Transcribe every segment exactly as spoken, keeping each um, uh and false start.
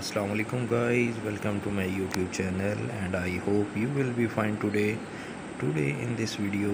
Assalamu alaikum guys, welcome to my YouTube channel and I hope you will be fine today. Today in this video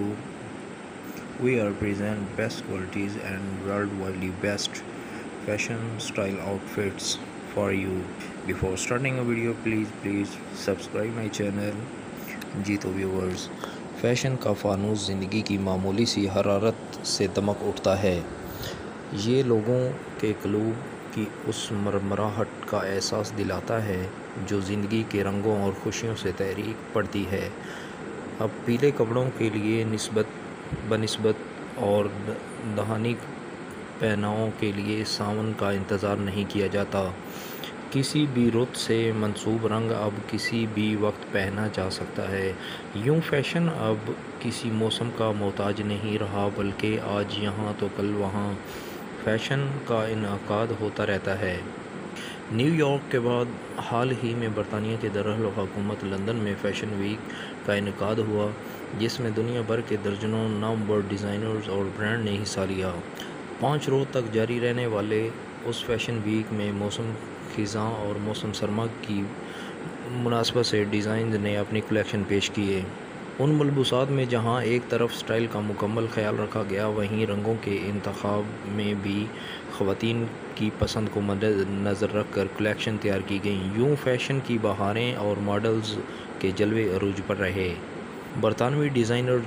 we are present best qualities and worldwide best fashion style outfits for you. Before starting a video please please subscribe my channel. जी तो viewers, fashion का फानूस ज़िंदगी की मामूली सी हरारत से दमक उठता है। ये लोगों के क़ुलूब की उस मरमराहट का एहसास दिलाता है जो ज़िंदगी के रंगों और खुशियों से तहरीक पड़ती है। अब पीले कपड़ों के लिए निस्बत बनिस्बत और दहानी पहनावों के लिए सावन का इंतज़ार नहीं किया जाता। किसी भी रुत से मंसूब रंग अब किसी भी वक्त पहना जा सकता है। यूँ फैशन अब किसी मौसम का मोहताज नहीं रहा, बल्कि आज यहाँ तो कल वहाँ फैशन का इनकाद होता रहता है। न्यूयॉर्क के बाद हाल ही में बरतानिया के दारुल-हुकूमत लंदन में फ़ैशन वीक का इनकाद हुआ, जिसमें दुनिया भर के दर्जनों नामवर डिज़ाइनर्स और ब्रांड ने हिस्सा लिया। पाँच रोज़ तक जारी रहने वाले उस फैशन वीक में मौसम ख़िज़ां और मौसम सरमा की मुनासबत से डिज़ाइन ने अपनी कलेक्शन पेश किए। उन मलबूसात में जहां एक तरफ स्टाइल का मुकम्मल ख्याल रखा गया, वहीं रंगों के इंतखाब में भी ख़वातीन की पसंद को मद्देनज़र रख कर कलेक्शन तैयार की गई। यूँ फैशन की बहारें और मॉडल्स के जलवे अरूज पर रहे। बरतानवी डिज़ाइनर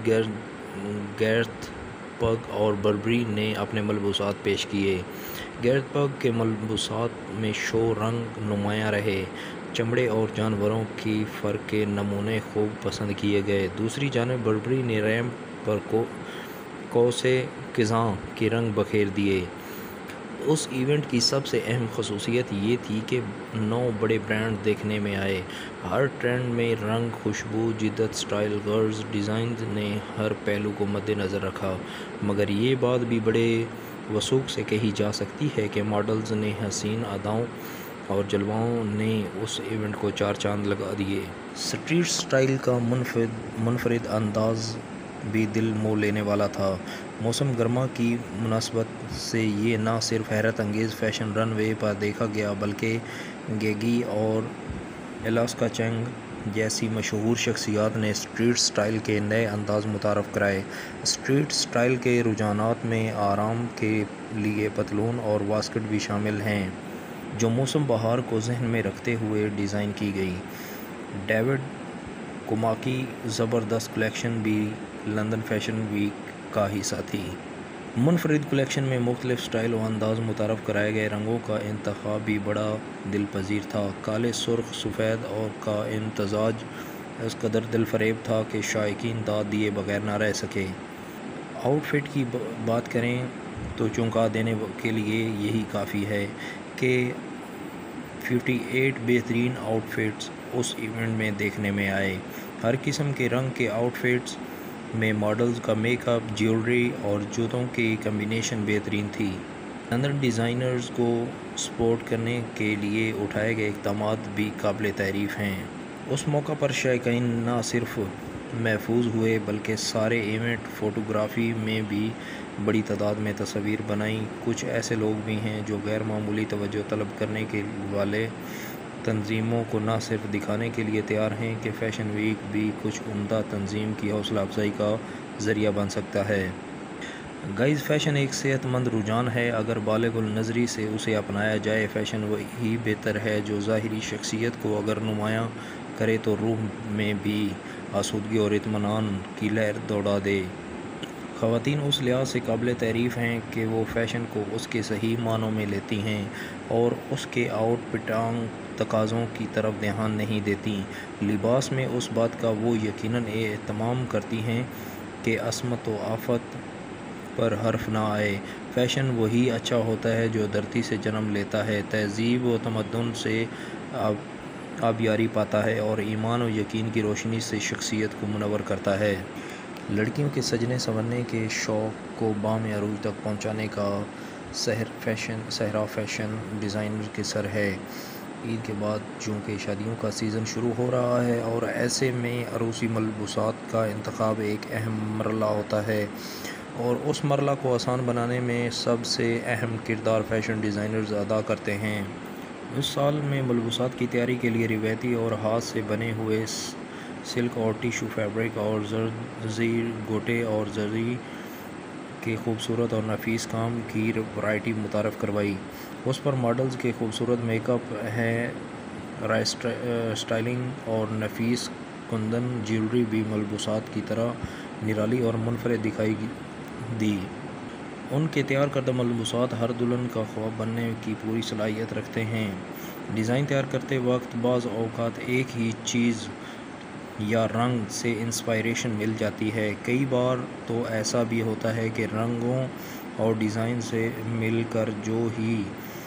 गैर्थ पग और बर्बरी ने अपने मलबूसात पेश किए। गैर्थ पग के मलबूसात में शो रंग नुमायाँ रहे। चमड़े और जानवरों की फ़र के नमूने खूब पसंद किए गए। दूसरी जानिब बर्बरी ने रैंप पर को कौसे क़िज़ां के रंग बखेर दिए। उस इवेंट की सबसे अहम खसूसियत ये थी कि नौ बड़े ब्रांड देखने में आए। हर ट्रेंड में रंग, खुशबू, जिद्दत, स्टाइल, गर्ल्स डिज़ाइन ने हर पहलू को मद्देनज़र रखा। मगर ये बात भी बड़े वसूख से कही जा सकती है कि मॉडल्स ने हसीन अदाओं और जलवाओं ने उस इवेंट को चार चांद लगा दिए। स्ट्रीट स्टाइल का मुनफरिद मुनफरिद अंदाज़ भी दिल मोह लेने वाला था। मौसम गर्मा की मुनासबत से ये ना सिर्फ हैरत अंगेज़ फ़ैशन रनवे पर देखा गया, बल्कि गेगी और एलास्का चैंग जैसी मशहूर शख्सियात ने स्ट्रीट स्टाइल के नए अंदाज़ मुतारफ़ कराए। स्ट्रीट स्टाइल के रुझानात में आराम के लिए पतलून और वास्कट भी शामिल हैं, जो मौसम बहार को जहन में रखते हुए डिज़ाइन की गई। डेविड कुमा की ज़बरदस्त कलेक्शन भी लंदन फैशन वीक का हिस्सा थी। मुनफरिद कलेक्शन में मुख्तलिफ स्टाइल व अंदाज़ मुतारफ़ कराए गए। रंगों का इंतखाब भी बड़ा दिलपजीर था। काले, सुर्ख, सफ़ेद और का इम्तज़ाज इस कदर दिलफरेब था कि शायकीन दाद दिए बगैर ना रह सके। आउटफिट की बात करें तो चौंका देने के लिए यही काफ़ी है कि अट्ठावन बेहतरीन आउटफिट्स उस इवेंट में देखने में आए। हर किस्म के रंग के आउटफिट्स में मॉडल्स का मेकअप, ज्वेलरी और जूतों की कम्बिनेशन बेहतरीन थी। लंदन डिज़ाइनर्स को सपोर्ट करने के लिए उठाए गए इक़दामात भी काबिल तारीफ़ हैं। उस मौका पर शायकीन न सिर्फ महफूज हुए, बल्कि सारे इवेंट फ़ोटोग्राफ़ी में भी बड़ी तादाद में तस्वीर बनाई। कुछ ऐसे लोग भी हैं जो गैर मामूली तवज्जो तलब करने के वाले तंजीमों को न सिर्फ दिखाने के लिए तैयार हैं कि फ़ैशन वीक भी कुछ उम्दा तंजीम की हौसला अफजाई का ज़रिया बन सकता है। गाइज़, फ़ैशन एक सेहतमंद रुझान है। अगर बालिग़ुल नज़री से उसे अपनाया जाए, फ़ैशन वही बेहतर है जो ज़ाहिरी शख्सियत को अगर नुमायाँ करे तो रूह में भी आसूदगी और इत्मीनान की लहर दौड़ा दे। ख़वातीन उस लिहाज से काबिल तारीफ़ हैं कि वो फ़ैशन को उसके सही मानों में लेती हैं और उसके आउटफिटांग तकाज़ों की तरफ ध्यान नहीं देती। लिबास में उस बात का वो यकीनन एहतमाम करती हैं कि असमत व आफत पर हर्फ ना आए। फ़ैशन वही अच्छा होता है जो धरती से जन्म लेता है, तहज़ीब व तमद्दुन से अब आबियारी पाता है और ईमान और यकीन की रोशनी से शख्सियत को मुनव्वर करता है। लड़कियों के सजने संवरने के शौक़ को बाम अरूज तक पहुँचाने का सहर फैशन सहरा फैशन डिज़ाइनर के सर है। ईद के बाद चूँकि शादियों का सीज़न शुरू हो रहा है और ऐसे में अरूसी मलबूसात का इंतखाब एक अहम मरला होता है और उस मरला को आसान बनाने में सबसे अहम किरदार फ़ैशन डिज़ाइनर्स अदा करते हैं। اس سال میں ملبوسات کی تیاری کے لیے روایتی اور ہاتھ سے بنے ہوئے سلک اور ٹیشو فیبرک اور زرزی گوٹے اور زری کے خوبصورت اور نفیس کام کی ورائٹی متعارف کروائی۔ اس پر ماڈلز کے خوبصورت میک اپ ہے، اسٹائلنگ اور نفیس کندن جیولری بھی ملبوسات کی طرح نرالی اور منفرد دکھائی دی۔ ان کے تیار کردہ ملبوسات ہر دلہن کا خواب بننے کی پوری صلاحیت رکھتے ہیں۔ ڈیزائن تیار کرتے وقت بعض اوقات ایک ہی چیز یا رنگ سے انسپائریشن مل جاتی ہے۔ کئی بار تو ایسا بھی ہوتا ہے کہ رنگوں اور ڈیزائن سے مل کر جو ہی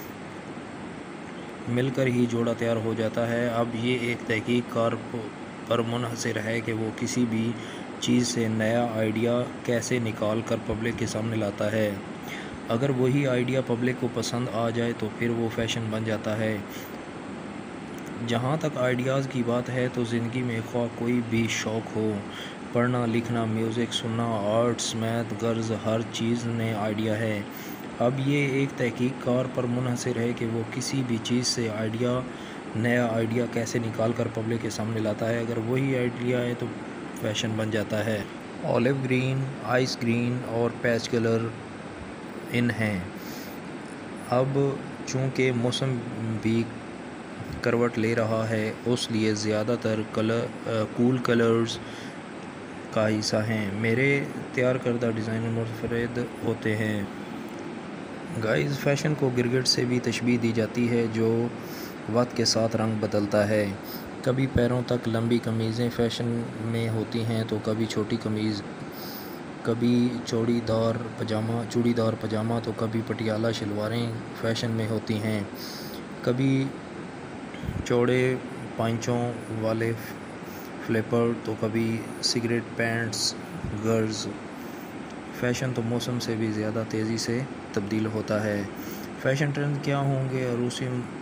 مل کر ہی جوڑا تیار ہو جاتا ہے۔ اب یہ ایک تحقیق کار پر منحصر ہے کہ وہ کسی بھی چیز سے نیا آئیڈیا کیسے نکال کر پبلک کے سامنے لاتا ہے۔ اگر وہی آئیڈیا پبلک کو پسند آ جائے تو پھر وہ فیشن بن جاتا ہے۔ جہاں تک آئیڈیاز کی بات ہے تو زندگی میں خواہ کوئی بھی شوق ہو، پڑھنا، لکھنا، میوزک سننا، آرٹس، میتھ، غرض ہر چیز میں آئیڈیا ہے۔ اب یہ ایک تحقیق کار پر منحصر ہے کہ وہ کسی بھی چیز سے آئیڈیا نیا آئیڈیا کیسے نکال کر پبلک کے سامنے لاتا ہے۔ اگر وہی آئیڈیا ہے تو فیشن بن جاتا ہے۔ اولیو گرین، آئس گرین اور پیچ کلر ان ہیں۔ اب چونکہ موسم بھی کروٹ لے رہا ہے اس لیے زیادہ تر کلر کول کلرز کا حصہ ہیں۔ میرے تیار کردہ ڈیزائن منفرد ہوتے ہیں۔ گائز، فیشن کو گرگٹ سے بھی تشبیہ دی جاتی ہے جو وقت کے ساتھ رنگ بدلتا ہے۔ کبھی پیروں تک لمبی قمیضیں فیشن میں ہوتی ہیں تو کبھی چھوٹی قمیض، کبھی چوڑی دار پاجامہ چوڑی دار پاجامہ تو کبھی پٹیالہ شلواریں فیشن میں ہوتی ہیں۔ کبھی چوڑے پائچوں والے فلیپر تو کبھی سگریٹ پینٹس۔ غرض فیشن تو موسم سے بھی زیادہ تیزی سے تبدیل ہوتا ہے۔ فیشن ٹرینڈ کیا ہوں گے؟ عروسی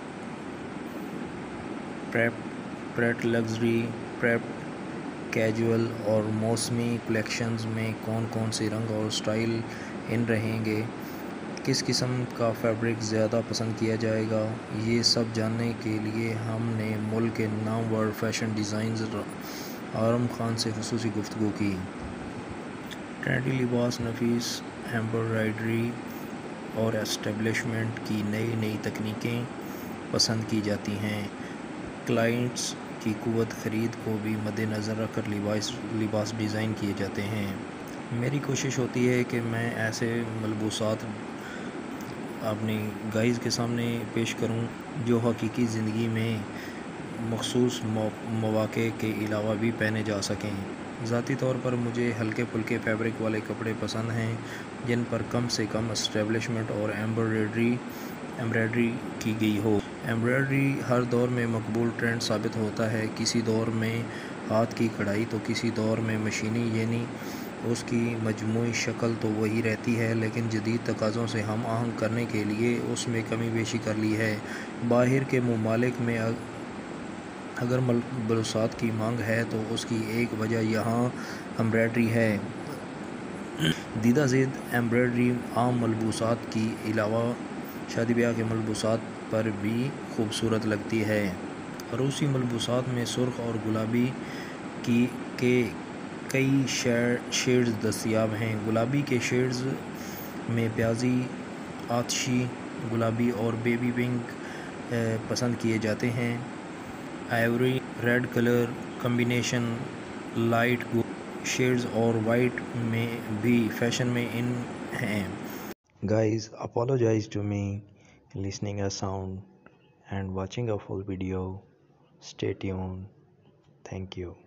پریپ لگژری پریپ کیجول اور موسمی کلیکشنز میں کون کون سی رنگ اور سٹائل ان رہیں گے؟ کس قسم کا فیبرک زیادہ پسند کیا جائے گا؟ یہ سب جاننے کے لیے ہم نے ملک کے نامور فیشن ڈیزائنر عارم خان سے خصوصی گفتگو کی۔ ٹرینڈی لباس، نفیس ایمبرائڈری اور اسٹیبلشمنٹ کی نئی نئی تکنیکیں پسند کی جاتی ہیں۔ کلائنٹس کی قوت خرید کو بھی مد نظر رکھ کر لباس لباس ڈیزائن کیے جاتے ہیں۔ میری کوشش ہوتی ہے کہ میں ایسے ملبوسات اپنی گائز کے سامنے پیش کروں جو حقیقی زندگی میں مخصوص مواقع کے علاوہ بھی پہنے جا سکیں۔ ذاتی طور پر مجھے ہلکے پھلکے فیبرک والے کپڑے پسند ہیں جن پر کم سے کم اسٹیبلشمنٹ اور ایمبرائڈری ایمبرائڈری کی گئی ہو۔ ایمبرائڈری ہر دور میں مقبول ٹرینڈ ثابت ہوتا ہے۔ کسی دور میں ہاتھ کی کڑھائی تو کسی دور میں مشینی، یعنی اس کی مجموعی شکل تو وہی رہتی ہے لیکن جدید تقاضوں سے ہم آہنگ کرنے کے لیے اس میں کمی بیشی کر لی ہے۔ باہر کے ممالک میں اگر ملبوسات کی مانگ ہے تو اس کی ایک وجہ یہاں ایمبرائڈری ہے۔ دیدہ ذیل ایمبرائڈری عام ملبوسات کی علاوہ شادی بیاہ کے ملبوسات پر بھی خوبصورت لگتی ہے۔ عروسی ملبوسات میں سرخ اور گلابی کی کے کئی شیڈز دستیاب ہیں۔ گلابی کے شیڈز میں پیازی، آتشی گلابی اور بیبی پنک پسند کیے جاتے ہیں۔ Ivory red colour combination, light gold shades اور وائٹ میں بھی فیشن میں ان ہیں۔ Guys, apologize to me listening a sound and watching a full video. Stay tuned. Thank you.